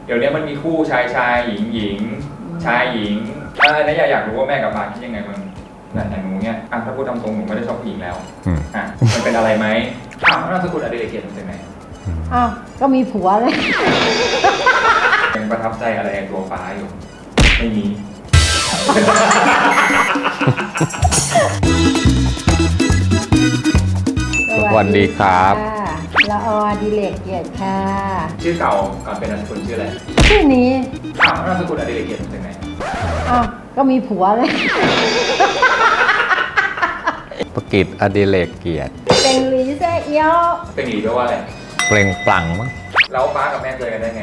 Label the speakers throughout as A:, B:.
A: เดี๋ยวนี้มันมีคู่ชายหญิงชายหญิงนะอยากรู้ว่าแม่กับปาคิดยังไงมันอย่างหนูเนี่ยถ้าพูดตามตรงหนูไม่ได้ชอบผู้หญิงแล้วมันเป็นอะไรไหมนามสกุลอดิเรกเกียรติเป็นไง
B: ก็มีผัวเลย
A: ยังประทับใจอะไรในตัวฟ้าอยู่ไม่มี
C: สวัสดีครับ
B: ละออดิเรกเกียรติค่ะ
A: ชื่อเก่าก่อนเป็นนามสกุลชื่ออะไร
B: ชื่อนี้
A: นามสกุลอดิเรกเกียรติเป็นไง
B: ก็มีผัวเลย
C: ประกิตอดิเรกเกียรติ
B: เป็นหลีเซ่เอี้ยว
A: เป็นหลีแปลว่าอะไร
C: เปล่งปลั่งมั้ง
A: แล้วป้ากับแม่เจอกันได้ไง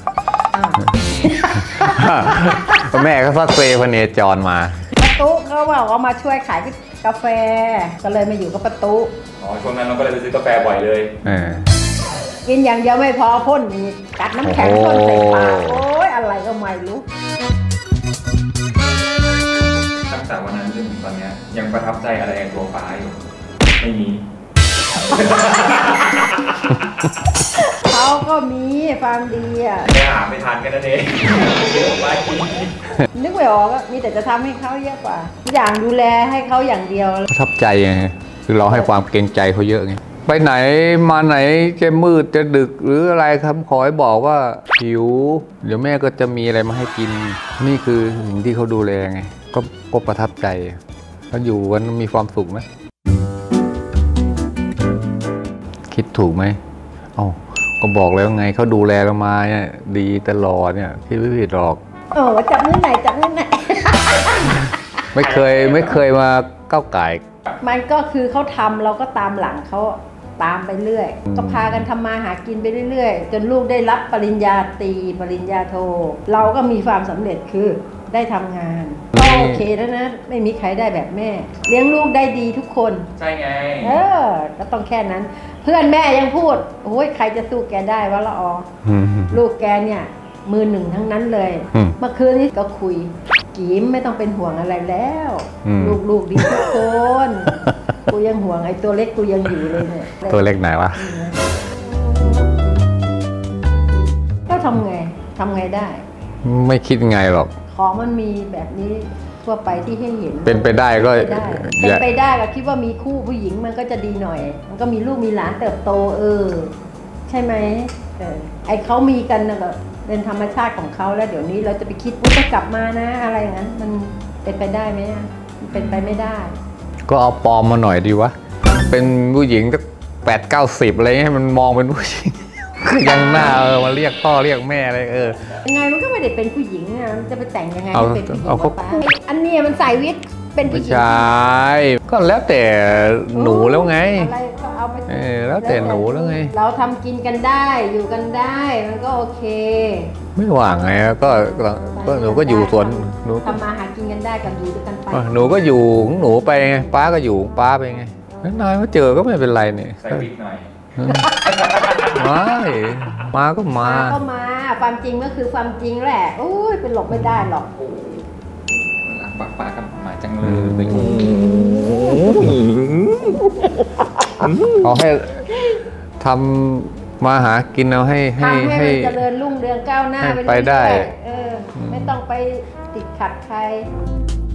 C: แม่ก็ซัดเซพเนจรมา
B: ประตูเขาบอกว่ามาช่วยขายกาแฟก็เลยมาอยู่กับประตู
A: ช่วงนั้นเราก็เลยไปซื้อกาแฟบ่อยเลย
B: กินอย่างเดียวไม่พอพ่นมีกัดน้ำแข็งพ่นใส่ปากโอ๊ยอะไรก็ไม่รู้
A: ตั้งแต่วันนั้นจนถึงตอนนี้ยังประทับใจอะไรในตัวฟ้าอยู่ไม่มี
B: เขาก็มีความดี
A: ไปหาไม่ทันกันนั่นเอง
B: นึกไม่ออกมีแต่จะทำให้เขาเยอะกว่าอย่างดูแลให้เขาอย่างเดียว
C: ประทับใจไงคือเราให้ความเกรงใจเขาเยอะไงไปไหนมาไหนจะมืดจะดึกหรืออะไรครับขอให้บอกว่าหิวเดี๋ยวแม่ก็จะมีอะไรมาให้กินนี่คือสิ่งที่เขาดูแลไงก็ประทับใจเขาอยู่กันมีความสุขไหมคิดถูกไหมก็บอกแล้วไงเขาดูแลเรามาเนี่ยดีตลอดเนี่ยคิดไม่ผิดหรอก
B: จับมือไหนจับมือไหน
C: ไม่เคยมาก้าวไก่
B: มันก็คือเขาทำเราก็ตามหลังเขาตามไปเรื่อยก็พากันทำมาหากินไปเรื่อยๆจนลูกได้รับปริญญาตรีปริญญาโทเราก็มีความสำเร็จคือได้ทำงานโอเคแล้วนะไม่มีใครได้แบบแม่เลี้ยงลูกได้ดีทุกคน
A: ใช่ไง
B: ก็ต้องแค่นั้นเพื่อนแม่ยังพูดโอ้ยใครจะสู้แกได้วะละออลูกแกเนี่ยมือหนึ่งทั้งนั้นเลยเมื่อคืนนี้ก็คุยกีมไม่ต้องเป็นห่วงอะไรแล้วลูกดีทุกคนกูยังห่วงไอ้ตัวเล็กกูยังอยู่เลยเนี่ย
C: ตัวเล็กไหนวะ
B: ก็ทำไงได้
C: ไม่คิดไงหรอก
B: ของมันมีแบบนี้ทั่วไปที่ให้เห็น
C: เป็นไปได้ก็
B: เป็นไปได้ก็คิดว่ามีคู่ผู้หญิงมันก็จะดีหน่อยมันก็มีลูกมีหลานเติบโตใช่ไหมไอ้เขามีกันนะก็เป็นธรรมชาติของเขาแล้วเดี๋ยวนี้เราจะไปคิดว่าจะกลับมานะอะไรอย่างนั้นมันเป็นไปได้ไหมมันเป็นไปไม่ได้
C: ก็เอาปลอมมาหน่อยดีวะเป็นผู้หญิงสัก80-90อะไรให้มันมองเป็นผู้หญิงยังหน้ามาเรียกพ่อเรียกแม่อะไร
B: ยังไงมันก็ไม่ได้เป็นผู้หญิงนะมันจะไปแต่งยังไงเป็นผู้หญิงป้าอันนี้มันใส่วิกเป็นผู้หญิง
C: ใช่ก็แล้วแต่หนูแล้วไง
B: อะไรก็เอาไป
C: แล้วแต่หนูแล้วไง
B: เราทำกินกันได้อยู่กันได้มันก็โอเค
C: ไม่หวังไงก็หนูก็อยู่สวนหนู
B: ทำมาหากินกันได้กับอยู่ด้วยกันไป
C: หนูก็อยู่ของหนูไปไงป้าก็อยู่ของป้าไปไงนายมาเจอก็ไม่เป็นไรเนี่ย
A: ใส่วิกหน่อย
C: มาก็มา
B: ความจริงก็คือความจริงแหละโอ้ยเป็นหลบไม่ได้หรอก
A: ป้ากับมาจังเลย
C: เขาให้ทำมาหากินเอาให้
B: เจริญรุ่งเรืองก้าวหน้า
C: ไปได้
B: ไม่ต้องไปติดขัดใคร